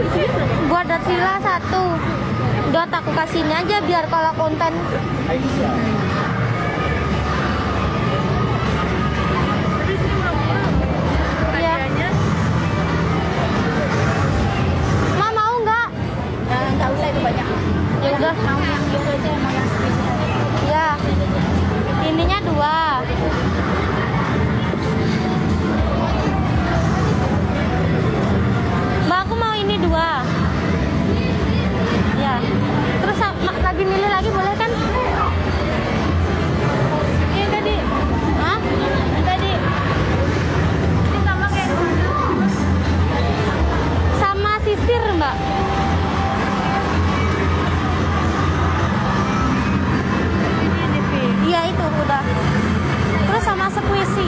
Buat Datsila 1. Udah aku kasih ini aja biar kalau konten. Iya. Ma mau nggak? Nggak usah itu banyak. Ya udah. Mau yang itu aja, mau yang spesial. Ya. Ininya 2. Mbak, aku mau ini 2. Ya. Terus lagi milih lagi boleh kan? Ini tadi. Hah? Ini tadi. Ini sama kayak Sama sisir, Mbak. Iya itu udah. Terus sama squishy.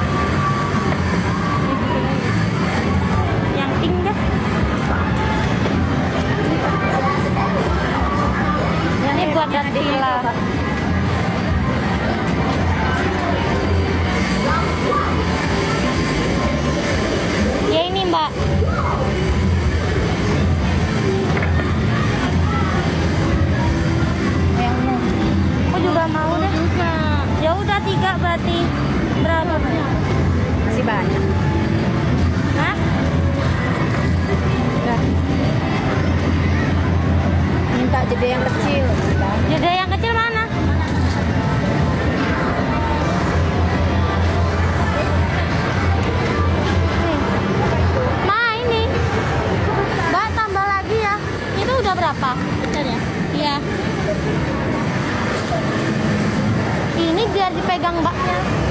Yang pink deh. Ini buat Datsila. Ya ini Mbak. Aku juga mau deh. Ya udah 3 berarti. Berapa? masih banyak. Hah? Udah. Minta jeda yang kecil. Jeda yang kecil mana? Ma ini. Mbak tambah lagi ya. Itu udah berapa? Bentar ya. Iya. Ini biar dipegang Mbaknya.